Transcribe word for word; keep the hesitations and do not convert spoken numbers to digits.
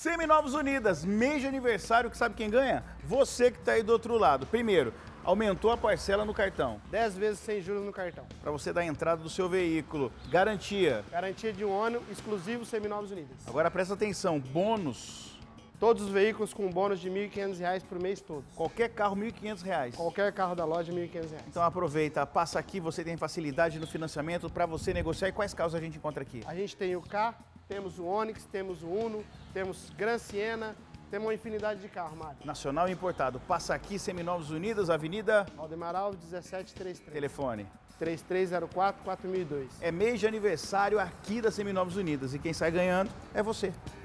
Seminovos Unidas, mês de aniversário, que sabe quem ganha? Você que está aí do outro lado. Primeiro, aumentou a parcela no cartão. dez vezes sem juros no cartão. Para você dar a entrada do seu veículo. Garantia. Garantia de um ano, exclusivo Seminovos Unidas. Agora presta atenção, bônus. Todos os veículos com bônus de mil e quinhentos reais por mês todo. Qualquer carro, mil e quinhentos reais. Qualquer carro da loja, mil e quinhentos reais. Então aproveita, passa aqui, você tem facilidade no financiamento para você negociar. E quais carros a gente encontra aqui? A gente tem o K, temos o Onix, temos o Uno, temos Gran Siena, temos uma infinidade de carros, Mário. Nacional e importado. Passa aqui, Seminovos Unidas, Avenida... Aldemar Alves, dezessete trinta e três. Telefone. três três zero quatro, quatro mil e dois. É mês de aniversário aqui da Seminovos Unidas e quem sai ganhando é você.